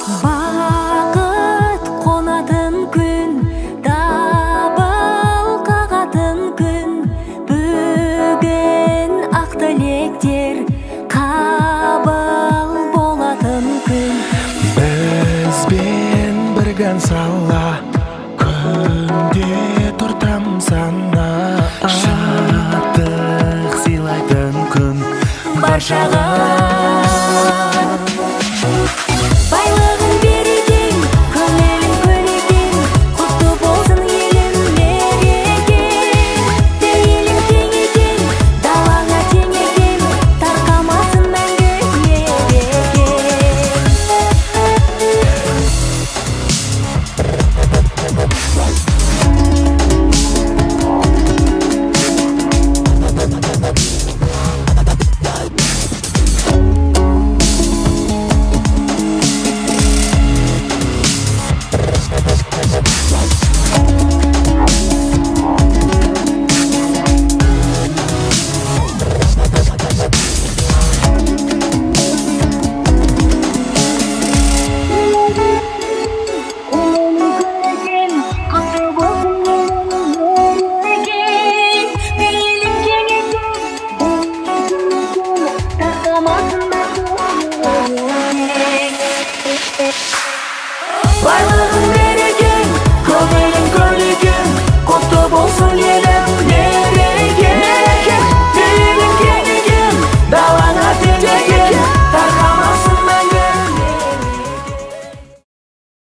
Бақыт қонатын күн, дабыл қағатын күн, бүгін ақ тілектер қабыл болатын күн. Бізбен біргін сала, күнде тұртам сана, шаттық сыйлайтын күн баршаға. Байлығын берекең, көңілің көлекең, құтты болсын елің мерекең. Пейілің кең екен, далаңа тең екен, тарқамасын мәңгі мерекең. Why